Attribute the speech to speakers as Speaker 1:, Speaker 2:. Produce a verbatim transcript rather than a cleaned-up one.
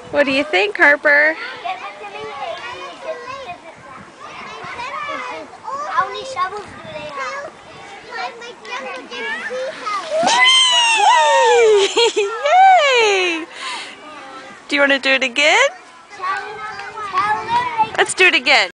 Speaker 1: What do you think, Harper?
Speaker 2: How many shovels do they have?
Speaker 1: Yay! Do you want to do it again? Let's do it again.